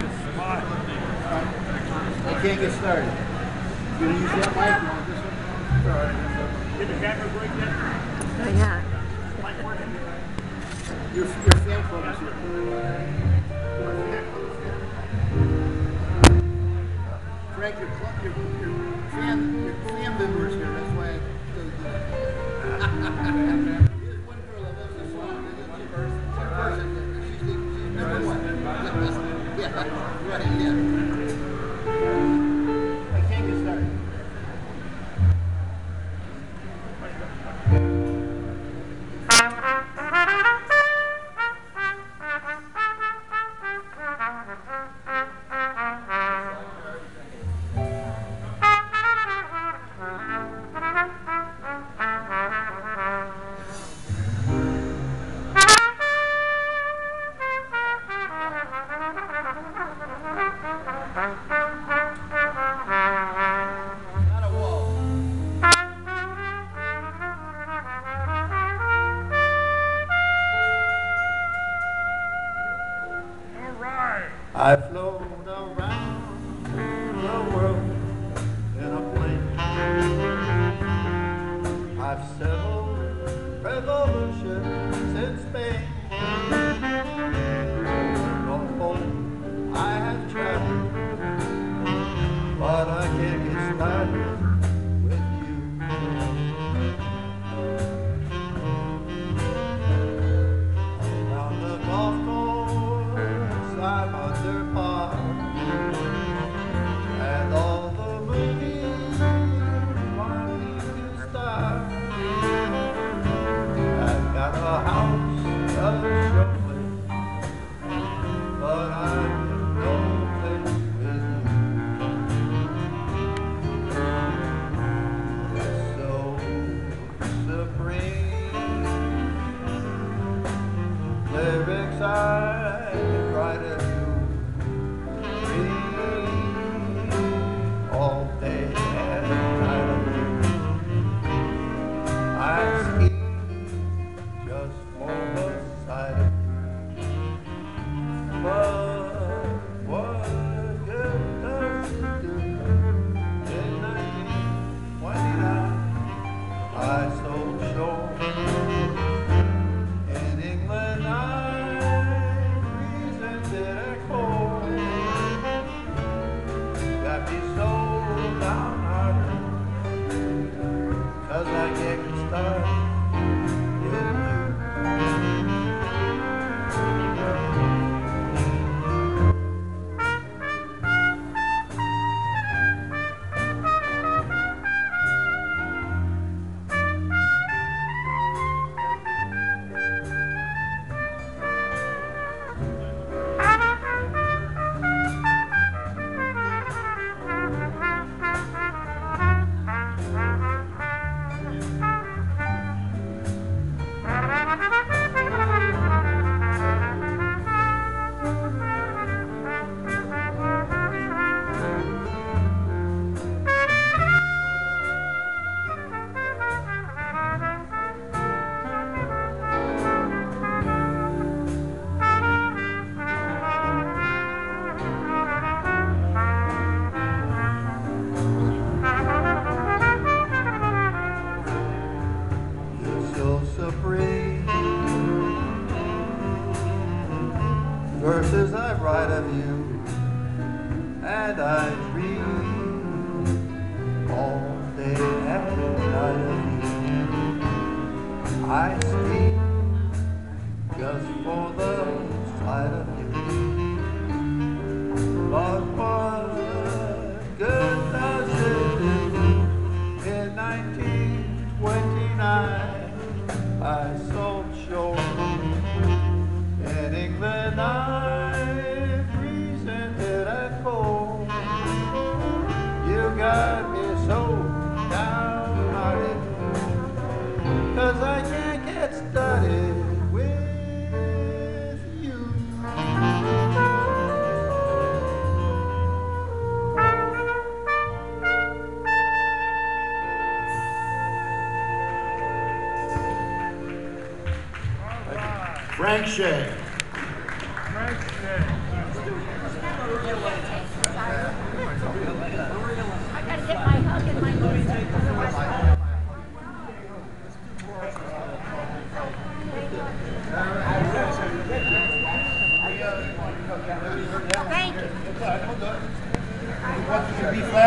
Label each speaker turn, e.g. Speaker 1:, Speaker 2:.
Speaker 1: I can't get started. You gonna use that mic? You want this one? All right. Did the camera break yet?
Speaker 2: Oh, yeah.
Speaker 1: Mic working? Your fan club is here. Frank, your fan member is here. That's why I did that. There's one girl that loves this song. One person. She's number one. Yeah, right, yeah. I can't get started. I float around the world in a plane. I've settled revolutions in Spain. No hope I have traveled, but I can't get started with you. Around the golf course I'm under par, and all the movies want me to star. I've got a house, a showman, but I'm in no place with you. It's so supreme. Lyrics I write of you, all day and night of you. I scheme just for the sight of you. But what good does it do? In 1929, I sold short. In England, I presented a cold. Got me so downhearted, 'cause I can't get started with you. Supreme. Verses I write of you, and I dream all day and night of you. I speak just for the sight of you. But what good does it do? In 1929 I sold short. In England I presented at cold. You got me so downhearted, 'cause I can't get started with you. Frank Shea.
Speaker 3: Frank Shea.
Speaker 2: What, B flat?